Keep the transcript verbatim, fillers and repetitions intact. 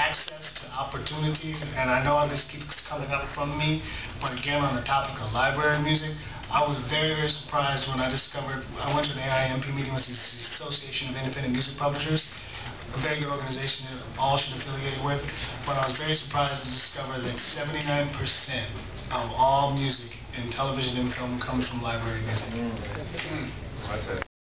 access to opportunities, and I know this keeps coming up from me, but again, on the topic of library music, I was very, very surprised when I discovered, I went to an A I M P meeting with the Association of Independent Music Publishers, a very good organization that all should affiliate with, but I was very surprised to discover that seventy-nine percent of all music in television and film comes from library music. Mm.